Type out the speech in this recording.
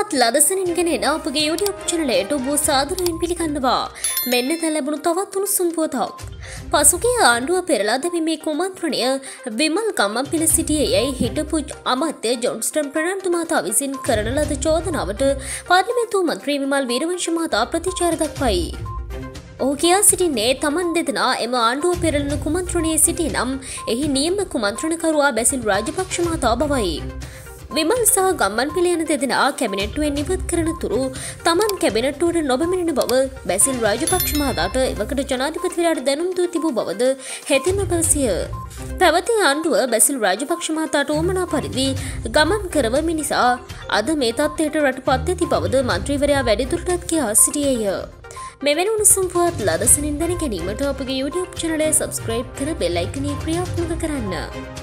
පුවත් ලදසනින් ගෙන අපගේ YouTube චැනලයට ඔබ සාදරයෙන් පිළිගන්නවා. මෙන්න දැන් ලැබුණු තවත් උණුසුම් පුවතක්. පසුගිය ආණ්ඩුව පෙරලා දැමීමේ කුමන්ත්‍රණය විමල් ගම්මන්පිල සිටියේ හිටපු අමාත්‍ය ජොන්ස්ටන් ප්‍රනාන්දු මහතා විසින් කරන ලද චෝදනාවට පාර්ලිමේන්තු මන්ත්‍රී විමල් වීරවංශ මහතා ප්‍රතිචාර දක්වයි. ඔහු කියා සිටින්නේ තමන් දෙදෙනා එම ආණ්ඩුව පෙරළන කුමන්ත්‍රණයේ සිටි නම් එහි නියම කුමන්ත්‍රණකරුවා බැසිල් රාජපක්ෂ මහතා බවයි. විමල් සහ ගම්මන්පිල යන දෙදෙනා කැබිනට්ටුවෙන් ඉවත් කරන තුරු තමන් කැබිනට්ටුවට නොබැමිණෙන බව බැසිල් රාජපක්ෂ මහතාට එවකට ජනාධිපතිවරයාට දැනුම් දී තිබූ බවද හෙතෙම පැවසිය. පැවති ආණ්ඩුව බැසිල් රාජපක්ෂ මහතාට උවමනා පරිදි ගමන් කරවමින් නිසා අද මේ තත්ත්වයට රටපත් ඇති බවද මන්ත්‍රීවරයා වැඩිදුරටත් කියා සිටියේය. මෙවැනි උණුසුම් පුවත් ලදසනින් දැන ගැනීමට අපගේ YouTube චැනලය සබ්ස්ක්‍රයිබ් කර බෙල් අයිකනය ක්‍රියාත්මක කරන්න.